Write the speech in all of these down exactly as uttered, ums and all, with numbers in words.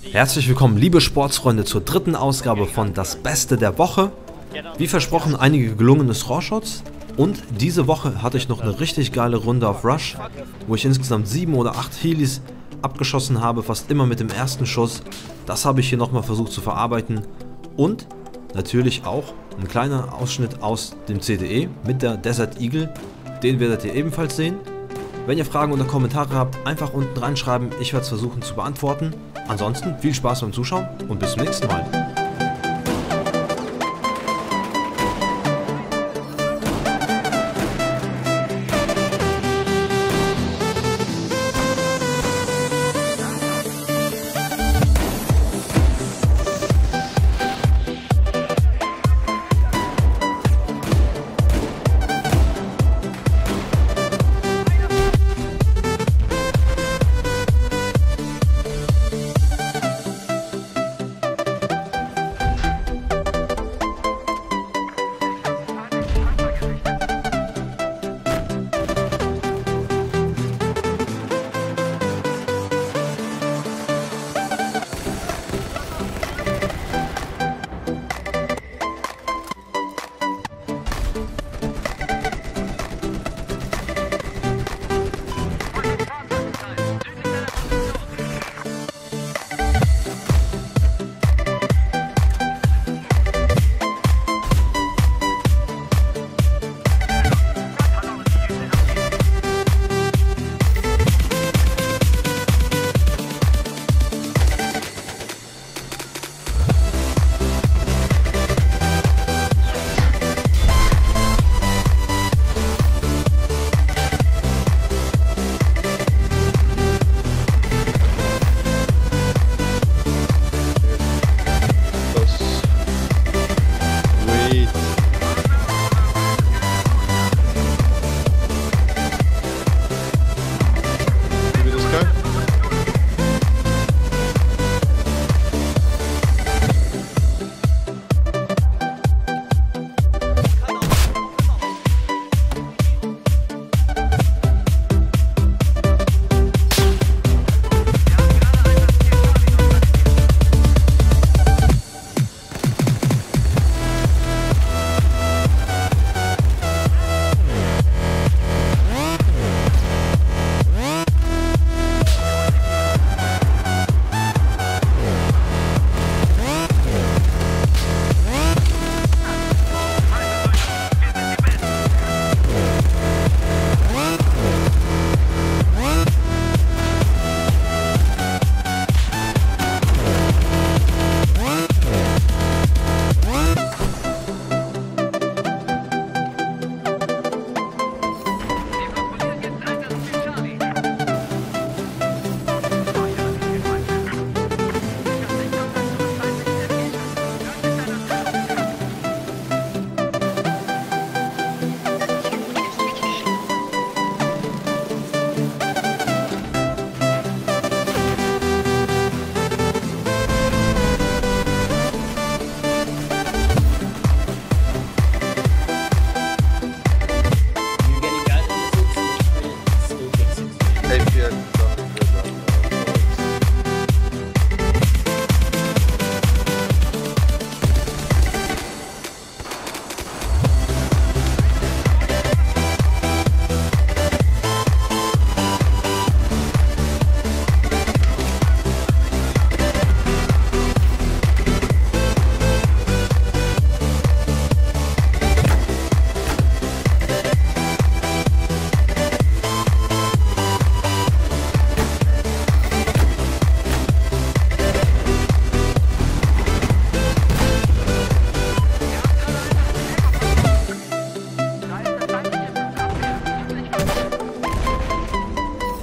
Herzlich willkommen, liebe Sportsfreunde, zur dritten Ausgabe von Das Beste der Woche. Wie versprochen, einige gelungene Score-Shots. Und diese Woche hatte ich noch eine richtig geile Runde auf Rush, wo ich insgesamt sieben oder acht Heelys abgeschossen habe, fast immer mit dem ersten Schuss. Das habe ich hier nochmal versucht zu verarbeiten. Und natürlich auch ein kleiner Ausschnitt aus dem C D E mit der Desert Eagle. Den werdet ihr ebenfalls sehen. Wenn ihr Fragen oder Kommentare habt, einfach unten reinschreiben. Ich werde es versuchen zu beantworten. Ansonsten viel Spaß beim Zuschauen und bis zum nächsten Mal.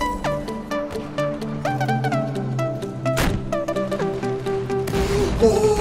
Oh!